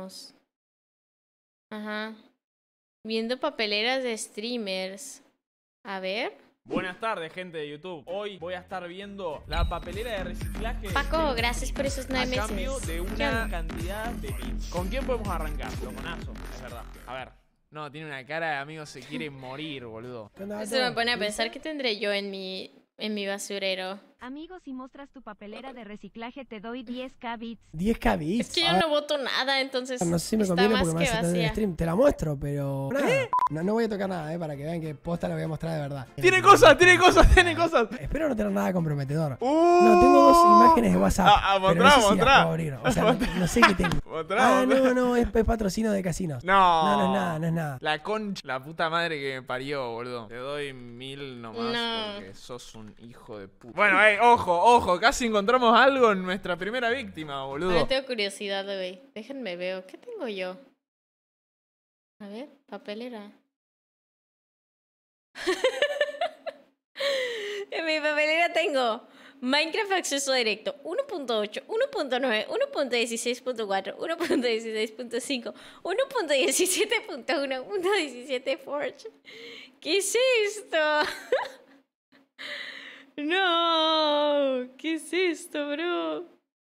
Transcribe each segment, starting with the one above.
Ajá. Viendo papeleras de streamers. A ver. Buenas tardes, gente de YouTube. Hoy voy a estar viendo la papelera de reciclaje. Paco, gracias por esos 9 meses. A cambio de una cantidad de bits. ¿Con quién podemos arrancar? Loconazo, es verdad. A ver. No, tiene una cara de amigo, se quiere morir, boludo. Eso me pone a pensar qué tendré yo en mi basurero. Amigo, si muestras tu papelera de reciclaje te doy 10k bits. 10k bits. Es que yo no voto nada, entonces No sé si me está conviene más porque me que vas a tener el vacía. stream. Te la muestro, pero nada. No voy a tocar nada, para que vean que posta la voy a mostrar de verdad. ¡Tiene cosas, tiene cosas, tiene cosas! Espero no tener nada comprometedor. No, tengo 2 imágenes de WhatsApp. pero no sé si las puedo abrir. O sea, no sé qué tengo. No, es patrocinio de casinos. No, No es nada. La concha, la puta madre que me parió, boludo. Te doy 1000 nomás No. porque sos un hijo de puta. Bueno, ojo, casi encontramos algo en nuestra primera víctima, boludo. Ahora tengo curiosidad, bebé. Déjenme ver. ¿Qué tengo yo? A ver, papelera. En mi papelera tengo Minecraft acceso directo 1.8, 1.9, 1.16.4, 1.16.5, 1.17.1, 1.17 Forge. ¿Qué es esto? No, ¿qué es esto, bro?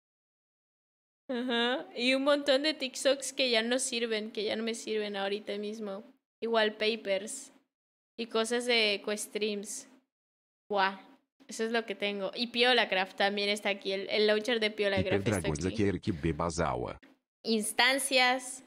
Ajá. Y un montón de TikToks que ya no sirven, que ya no me sirven ahorita mismo. Igual papers. Y cosas de co-streams. Guau. Eso es lo que tengo. Y Piolacraft también está aquí. El launcher de Piolacraft está aquí. Instancias.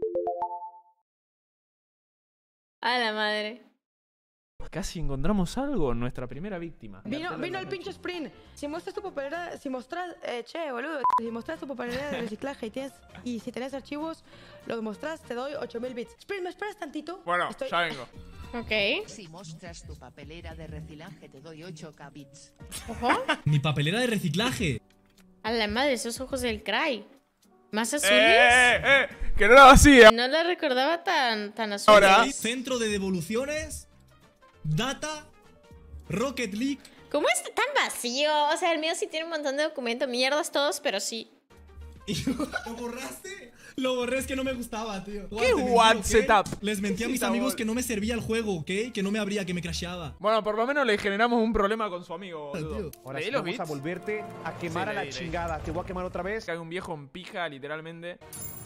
A la madre. Casi encontramos algo en nuestra primera víctima. Vino el pinche sprint. Si muestras tu papelera, si muestras tu papelera de reciclaje y si tenés archivos, los mostras, te doy 8000 bits. Sprint, ¿me esperas tantito? Bueno, ya vengo. Ok. Si mostras tu papelera de reciclaje te doy 8k bits. Ojo. Mi papelera de reciclaje. A la madre, esos ojos del Cry. ¿Más azules? Que no la vacía. No la recordaba tan azules. Ahora. Centro de devoluciones. Data. Rocket League. ¿Cómo está tan vacío? O sea, el mío sí tiene un montón de documentos. Mierdas todos, pero sí. ¿Lo borraste? Lo borré, es que no me gustaba, tío. ¿Qué what setup? Les mentí a mis amigos que no me servía el juego, ¿ok? Que no me abría, que me crasheaba. Bueno, por lo menos le generamos un problema con su amigo, boludo. Ahora ¿Leí sí los vamos bits? a volverte a quemar a la chingada. Te voy a quemar otra vez. Que hay un viejo en pija, literalmente.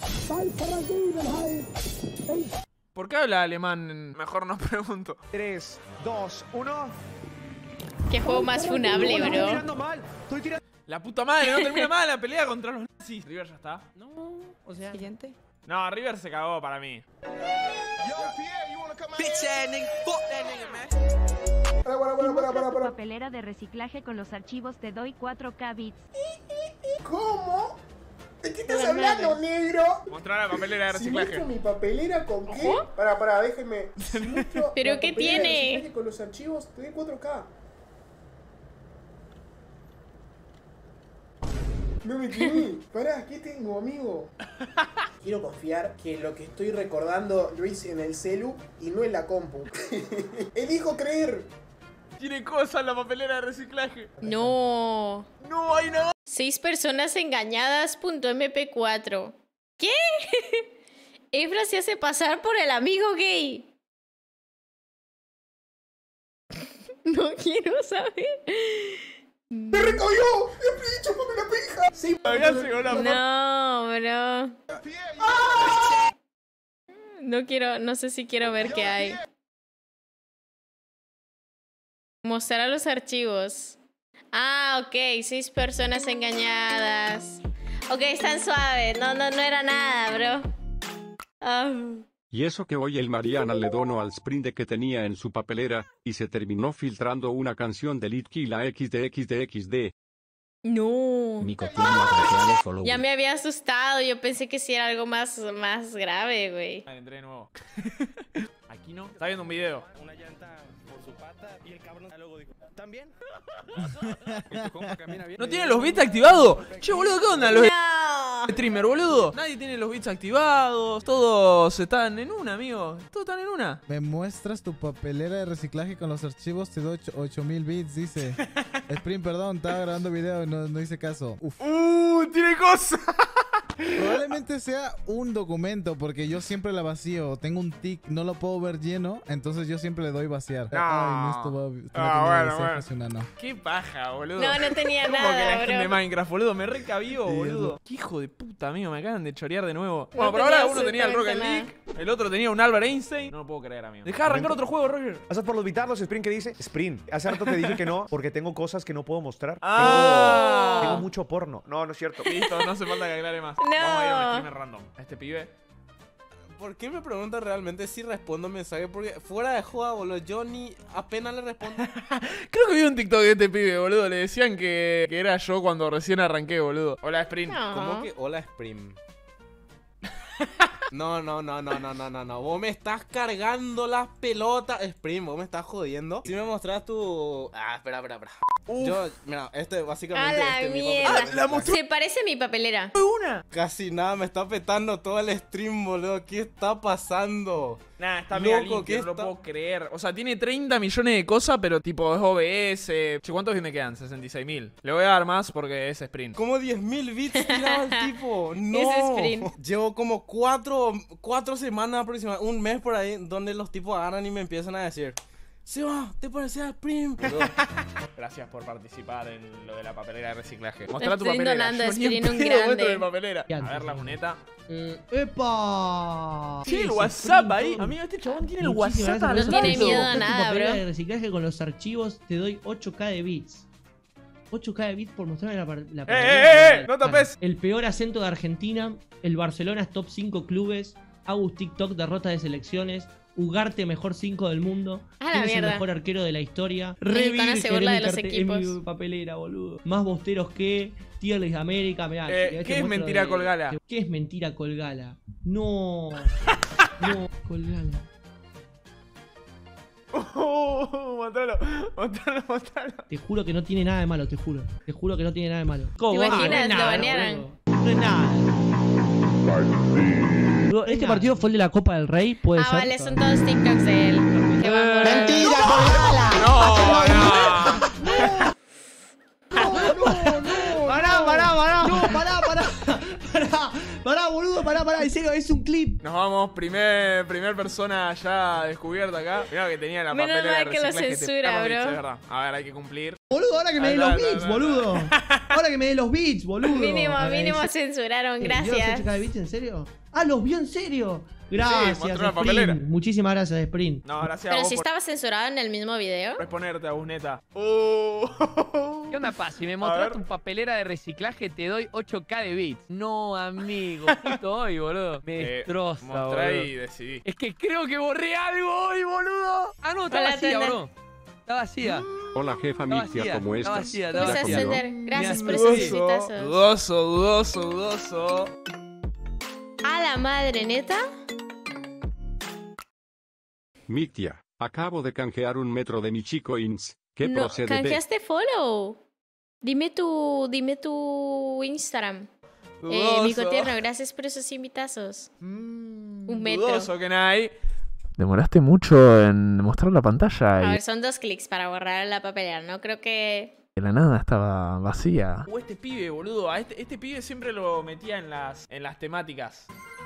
¿Por qué habla alemán? Mejor no pregunto. 3, 2, 1. Qué juego más funable, Estoy bro. tirando mal. Estoy tirando. La puta madre, no termina mal la pelea contra los nazis. River ya está. No, o sea. Siguiente. No, River se cagó para mí. Tu papelera de reciclaje con los archivos te doy 4k bits. ¿Cómo? ¿De qué estás La hablando, madre. negro? Mostrar la papelera de Si reciclaje. muestro mi papelera con qué? Ojo. Pará, déjenme. Si muestro ¿Pero la qué papelera de tiene? reciclaje con los archivos, te doy 4K. No me quemé. Pará, ¿qué tengo, amigo? Quiero confiar que lo que estoy recordando lo hice en el celu y no en la compu. Elijo creer. Tiene cosas la papelera de reciclaje. No. No, hay nada. 6 personas engañadas.mp4. ¿Qué? Efra se hace pasar por el amigo gay. No quiero saber. ¡Me recogió! ¡El chúpame la pija! Sí, Todavía llegó la No, bro. No quiero, no sé si quiero ver qué hay. Mostrar los archivos. Ah, ok, 6 personas engañadas. Ok, están suaves. No era nada, bro. Ah. Y eso que hoy el Mariana le donó al sprint que tenía en su papelera, y se terminó filtrando una canción de Litki la XD. No. Ya me había asustado. Yo pensé que sí era algo más grave, güey. Entré de nuevo. Aquí no. Está viendo un video. Una llanta por su pata y el cabrón luego dijo, ¿también? ¿No tiene los bits activados? Che, boludo, ¿qué onda los No. streamer, boludo? Nadie tiene los bits activados. Todos están en una, amigo. Todos están en una. Me muestras tu papelera de reciclaje con los archivos, te doy 8000 bits, dice. Sprint, perdón, estaba grabando video y no hice caso. Uf. Tiene cosas. Probablemente sea un documento, porque yo siempre la vacío. Tengo un tic, no lo puedo ver lleno, entonces yo siempre le doy vaciar. No. Ay, esto va bueno. Qué paja, boludo. No tenía ¿Cómo nada, que la gente bro. de Minecraft, boludo? Me recabió, Sí, boludo. Qué hijo de puta, amigo. Me acaban de chorear de nuevo. No Bueno, pero tenía ahora uno tenía el Rocket absolutamente League, el otro tenía un Albert Einstein. No lo puedo creer, amigo. Dejá de arrancar otro juego, Roger. Gracias por los vitardos, Sprint, ¿qué dice? Sprint, hace rato te dije que no, porque tengo cosas que no puedo mostrar. Tengo mucho porno. No, no es cierto. Listo, no hace falta que aclare más. No. Vamos a ir a un streamer random. A este pibe. ¿Por qué me preguntas realmente si respondo mensaje? Porque fuera de joda, boludo, yo ni apenas le respondo. Creo que vi un TikTok de este pibe, boludo. Le decían que era yo cuando recién arranqué, boludo. Hola, Sprint. No. ¿Cómo que hola, Sprim? No. Vos me estás cargando las pelotas. Sprim, vos me estás jodiendo. Si me mostrás tu... espera. Yo, mira, básicamente... A la mi mierda. papelera. Se parece a mi papelera. Casi nada, me está petando todo el stream, boludo. ¿Qué está pasando? Nah, está mega Loco, ¿qué limpio, no lo está? puedo creer. O sea, tiene 30 millones de cosas, pero tipo es OBS. Che, ¿cuántos bits me quedan? 66.000. Le voy a dar más porque es Sprint. Como 10.000 bits tiraba el tipo. No. Es Sprint. Llevo como 4 semanas aproximadamente, un mes por ahí, donde los tipos agarran y me empiezan a decir: Seba, ¿te parecía a Sprint? Gracias por participar en lo de la papelera de reciclaje. Mostrá tu Estoy papelera. donando a Yo ni en Sprint un pedo muestro grande. mi papelera. A ver la moneta. ¡Epa! Sí, el WhatsApp ahí. Amigo, este chabón tiene el WhatsApp al No tiene lado. miedo a nada, papelera bro. de reciclaje con los archivos te doy 8K de bits. 8K de bits por mostrar la No tapes. El peor acento de Argentina. El Barcelona es top 5 clubes. Agus TikTok derrota de selecciones. Ugarte mejor 5 del mundo. A la ¿Quién es el mierda. mejor arquero de la historia? Mexicana se burla de los Es equipos. mi papelera, boludo. Más bosteros que Tier List de América. Mirá, ¿qué es mentira colgala? ¿Qué es mentira colgala? No. No, colgala. Mostralo. Te juro que no tiene nada de malo, te juro. Te juro que no tiene nada de malo. ¿Te imaginas? Lo banearon. No es nada. Este partido fue el de la Copa del Rey, puede ser. Vale, son todos TikToks de él. Que van por ¡Mentira, colgala! Pará, boludo, pará, en serio, es un clip. Nos vamos, primer persona ya descubierta acá. Mirá que tenía la Menos papelera de mal que lo reciclaje. censura, bro. Es verdad. A ver, hay que cumplir. Boludo, ahora que me dé los beats, boludo. Ahora que me dé los beats, boludo. Mínimo censuraron, ¿Vio los gracias. 8K de beats en serio? Ah, ¿los vio en serio? Sí, Gracias, mostró la papelera. Sprint. Muchísimas gracias, Sprint. No, gracias a Pero vos si por estaba censurado en el mismo video. responderte, Agusneta. ¿Qué onda, pa? Si me mostrás tu papelera de reciclaje, te doy 8K de bits. No, amigo, justo hoy, boludo. Me destroza, Mostrá boludo. y decidí. Es que creo que borré algo hoy, boludo. Ah, no, está Hola, vacía, Tana. bro. Está vacía. Hola jefa Está Mirtia, vacía, ¿cómo está estás? vacía, ¿Cómo está se vacía. ascender? Gracias por esos visitazos. Dudoso. A la madre, neta. Mirtia, acabo de canjear un metro de mi chico Ins. ¿Qué No, procede? canjeaste follow. Dime tu Instagram. Dudoso. Mico Tierno, gracias por esos invitazos. Un metro. Dudoso que hay. Demoraste mucho en mostrar la pantalla A ver, son 2 clics para borrar la papelera. No creo que... de la nada estaba vacía. Este pibe, boludo. A este pibe siempre lo metía en las temáticas.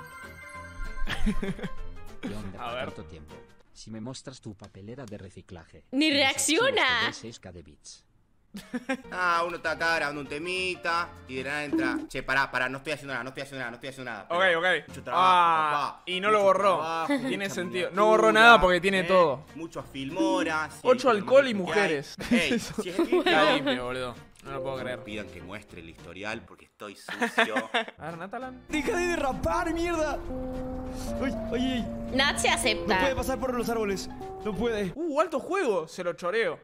¿Qué onda? A ver. ¿Cuánto tiempo? Si me muestras tu papelera de reciclaje. Ni y los reacciona. archivos, te doy 6K de bits. Uno está acá grabando un temita y de nada entra. Che, pará, no estoy haciendo nada. Ok. Mucho trabajo, papá. Y no lo Mucho borró. trabajo, Tiene mucha sentido. miniatura, No borró nada porque tiene todo. Muchas filmoras. 8 alcohol y mujeres. Ey, si es limpio, Está limpio, boludo. No lo puedo creer. Pidan que muestre el historial porque estoy sucio. A ver, Natalan. ¡Deja de derrapar, mierda! ¡Ay! Nat se No acepta. puede pasar por los árboles. No puede. Alto juego. Se lo choreo.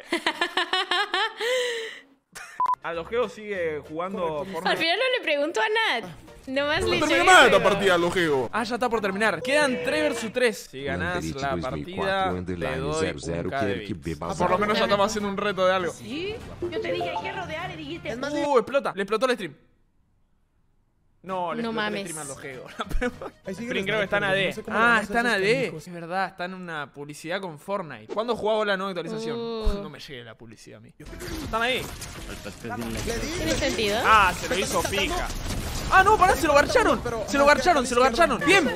Alto juego sigue jugando Fortnite. Al final no le pregunto a Nat. Nomás le termina llegué. mal esta partida, Alto juego. Ya está por terminar. Quedan 3 vs 3. Si ganás Lanterite la 2004 partida, te underline doy 00 un K de quiere que bits. bebas Por lo agua. menos ya estamos haciendo un reto de algo. ¿Sí? Yo te dije, hay que rodear y dijiste... Explota. Le explotó el stream. No, le No explotó mames. el stream al ojeo. Ahí sigue Sprint los creo que está en snipers, AD. no sé cómo le van a hacer Está en esos AD. canijos. Es verdad, está en una publicidad con Fortnite. ¿Cuándo jugaba la nueva actualización? No me llegue la publicidad a mí. Están ahí. ¿Tiene sentido? Se lo hizo pija. Ah, no, pará, se lo garcharon. Se lo garcharon. Bien.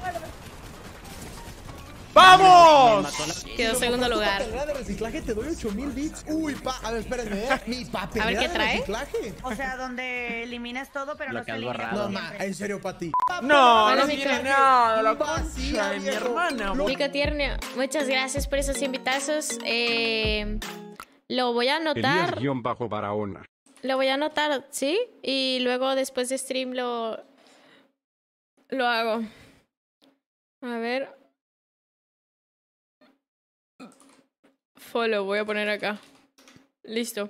¡Vamos! Quedó segundo lugar. Mi papelera de reciclaje te doy 8000 bits. Uy, a ver, espérenme, Mi papelera A ver, ¿qué trae? de reciclaje. O sea, donde eliminas todo, pero Lo no que se algo elimina raro. todo No, siempre. en serio, Pati. No tiene nada. La concha de mi hermana. Rico tierno, muchas gracias por esos invitazos. Lo voy a anotar. Elías-Barahona. Lo voy a anotar, ¿sí? Y luego después de stream lo hago. A ver. Follow, voy a poner acá. Listo.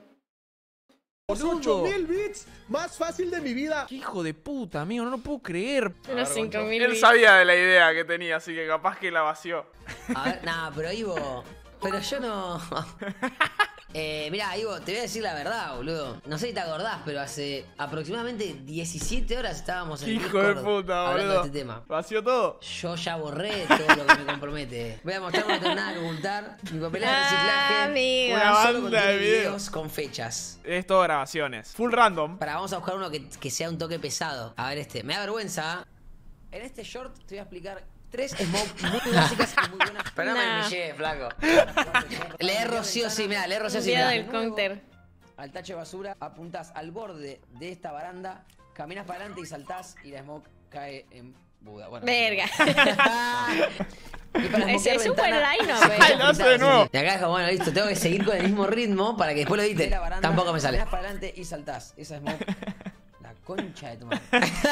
8000 bits. Más fácil de mi vida. Qué hijo de puta, amigo, no lo puedo creer. Los 5000 Él bits. sabía de la idea que tenía, así que capaz que la vació. A ver, nah, pero Ivo. Pero yo no. Mirá, Ivo, te voy a decir la verdad, boludo. No sé si te acordás, pero hace aproximadamente 17 horas estábamos en Hijo de Discord puta, hablando boludo. de este tema. ¿Vació todo? Yo ya borré todo lo que me compromete. Voy a mostrar, no tengo nada que ocultar. Mi papelera de reciclaje. Amigo. Una Solo banda de contiene videos con fechas. Es todo grabaciones. Full random. Vamos a buscar uno que sea un toque pesado. A ver me da vergüenza. En este short te voy a explicar 3 smoke muy básicas y muy buenas. Pero no me humillé, flaco. Leer Rocío, sí, mirá, leer Rocío, sí. Día mirá. del counter. Al tacho de basura, apuntás al borde de esta baranda, caminas para adelante y saltás y la smoke cae en Buda. Bueno, Verga. y para Es un buen line-up, Ay, lo hace de nuevo. Y acá es como, bueno, listo, tengo que seguir con el mismo ritmo para que después lo edite. Tampoco me sale. Caminas para adelante y saltás. Esa smoke. La concha de tu madre.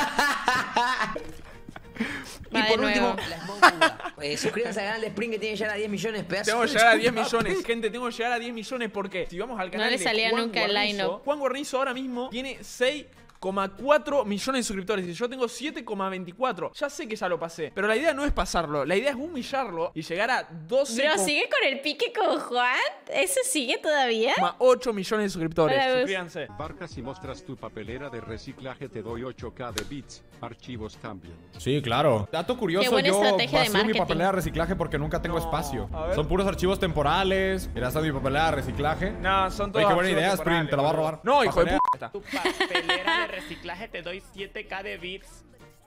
Y por último, la Smoke Buda. Suscríbanse al canal de Spring que tiene que llegar a 10 millones, pedazos. Tengo que llegar a 10 millones, gente, tengo que llegar a 10 millones porque si vamos al canal le de salía Juan nunca el Guarnizo, line-up. Juan Guarnizo ahora mismo tiene 6,4 millones de suscriptores y yo tengo 7,24. Ya sé que ya lo pasé, pero la idea no es pasarlo, la idea es humillarlo y llegar a 12,8 Pero sigue con el pique con Juan. ¿Eso sigue todavía? millones de suscriptores. Hola, Gus. Suscríbanse. Barca, si mostras tu papelera de reciclaje te doy 8K de bits, archivos también. Sí, claro. Dato Qué curioso, buena yo estrategia de vacío mi marketing. papelera de reciclaje porque nunca tengo espacio. a ver. Son puros archivos temporales. Gracias a mi papelera de reciclaje. No, son todos Oye, qué buena archivos idea, Spring, temporales, te la va a boludo. robar. No, hijo de Papelera- puta. Tu papelera de reciclaje te doy 7K de bits.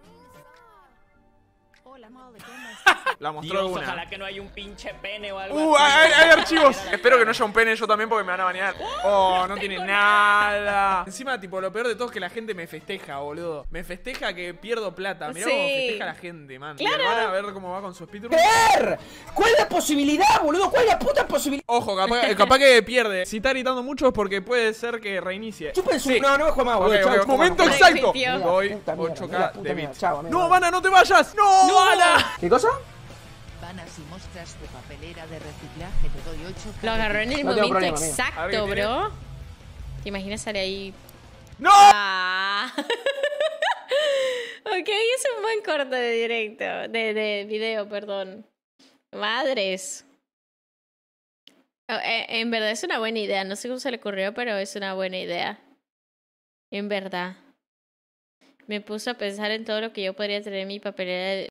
La mostró Dios, una. ojalá que no haya un pinche pene o algo Hay archivos. Espero que no haya un pene yo también porque me van a banear. Oh, no tiene nada. Encima, tipo, lo peor de todo es que la gente me festeja, boludo. Me festeja que pierdo plata. Mirá cómo Sí. festeja la gente, man. Claro. Mi hermana, a ver cómo va con su speedrun. ¡Ver! ¿Cuál es la posibilidad, boludo? ¿Cuál es la puta posibilidad? Ojo, capaz que pierde. Si está gritando mucho es porque puede ser que reinicie. Chupen su... Sí. No, no me juego más, boludo. Ok, Chau, ok, chau, momento chau. exacto. Repitió. Doy Puta mierda, 8K mira, de puta bits. mierda. Chau, amigo. No, Vana, no te vayas. No, Vana. ¿Qué cosa? Vana, si mostras tu papelera de reciclaje te doy 8K. Lo agarró en el No tengo momento problema, amigo. A ver, exacto, ¿qué tiene? bro. ¿Te imaginas salir ahí? ¡No! Ah. Ok, es un buen corte de directo. De video, perdón. Madres. En verdad es una buena idea. No sé cómo se le ocurrió, pero es una buena idea. En verdad. Me puso a pensar en todo lo que yo podría tener en mi papelera